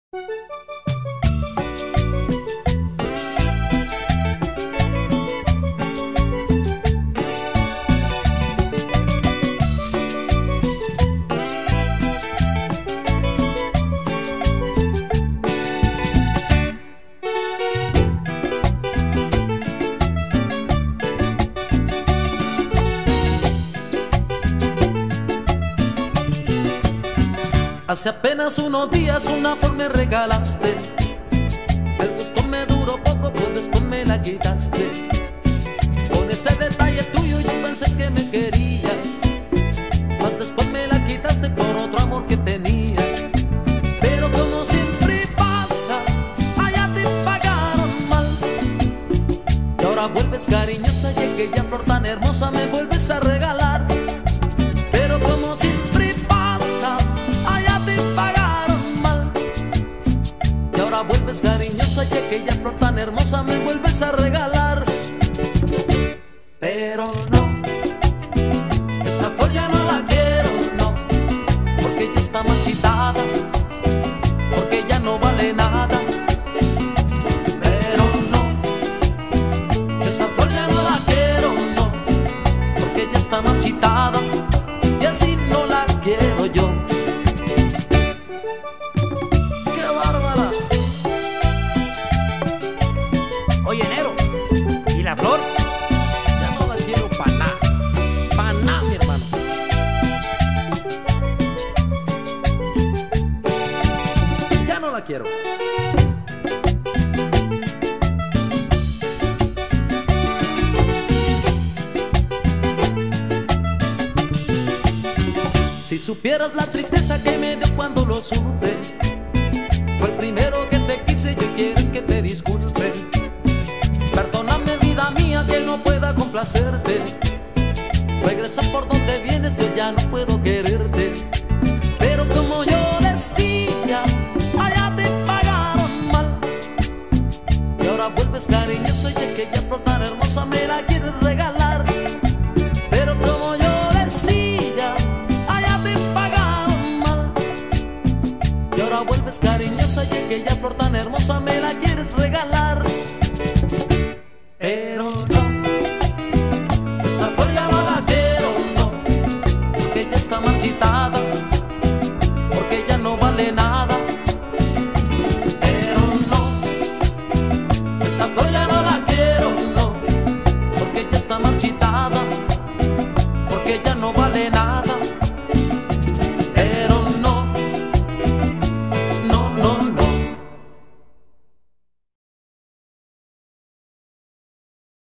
Hace apenas unos días una flor me regalaste. El gusto me duró poco, pues después me la quitaste. Con ese detalle tuyo yo pensé que me querías, mas después me la quitaste por otro amor que tenías. Pero como siempre pasa, allá te pagaron mal. Y ahora vuelves cariñosa y aquella flor tan hermosa me vuelves a regalar. Pero como siempre pasa, ahora vuelves cariñosa y aquella flor tan hermosa me vuelves a regalar. Pero no, esa flor ya no la quiero, no, porque ya está marchitada, porque ya no vale nada. Pero no, esa flor ya no la quiero, no, porque ya está marchitada y así no la quiero yo. Oye, Nero, ¿y la flor? Ya no la quiero pa' nada, mi hermano. Ya no la quiero. Si supieras la tristeza que me dio cuando lo supe, fue el primero que te quise y hoy quieres que te disculpe. Perdóname, vida mía, que no pueda complacerte. Regresa por donde vienes, yo ya no puedo quererte. Pero como yo decía, allá te pagaron mal. Y ahora vuelves cariñoso y aquella flor tan hermosa me la quieres regalar. Pero como yo decía, allá te pagaron mal. Y ahora vuelves cariñosa y aquella flor tan hermosa me la quieres regalar.